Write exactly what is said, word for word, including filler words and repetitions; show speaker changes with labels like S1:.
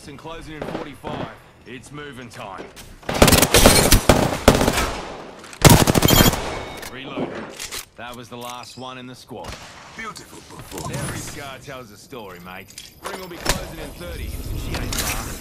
S1: and closing in forty-five. It's moving time. Reloading. That was the last one in the squad.
S2: Beautiful performance.
S1: Every scar tells a story, mate. Ring will be closing in thirty. She ain't far.